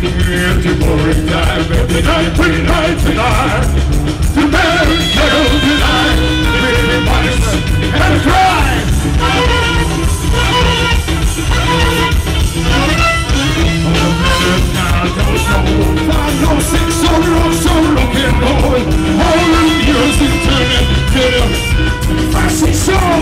Every boring time, every night, tonight. The man killed tonight, baby mice and cry. Now don't know, no sex, so rock, so rock and roll. All the music turning to the fashion show.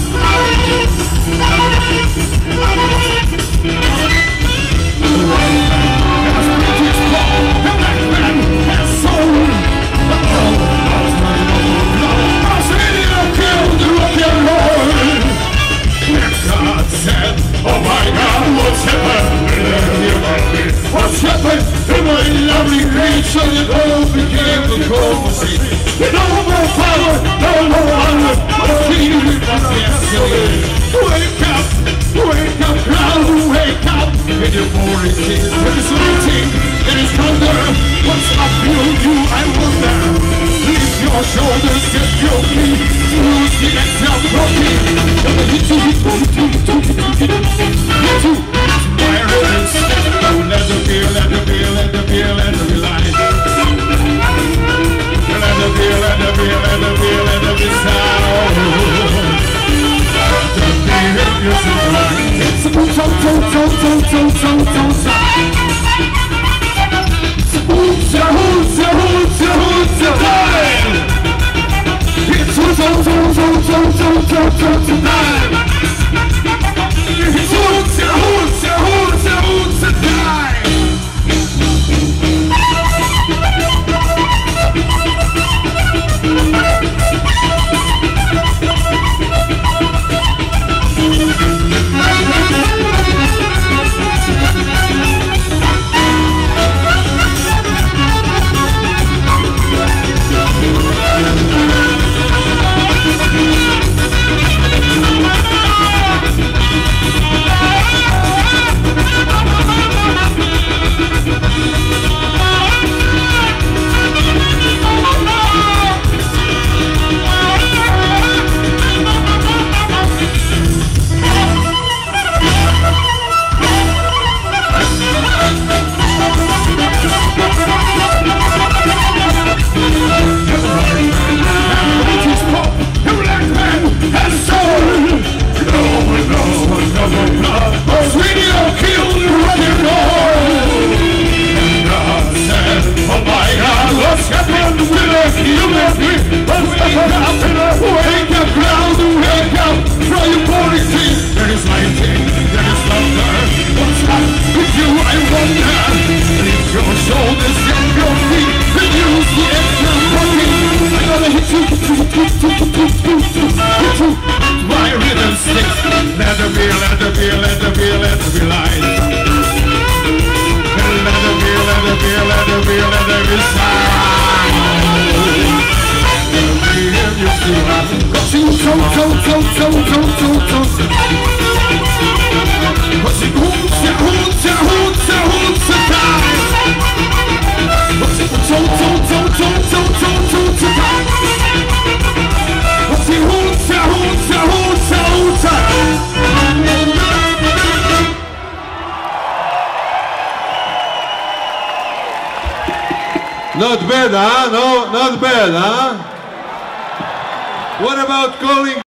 Oh my God, what's happened? What's happened to my lovely creature? The world became the cold sea. With no more power, no more honor, no feeling of yesterday. Wake up, crowd, wake up. In your boring king, it is waiting, it is thunder. What's up, you, I wonder. Lift your shoulders, get your feet. Lose the extra protein. Hit you. Let the feel light. Let the feel sound. It's a boom, Not bad, huh? No, not bad, huh? What about calling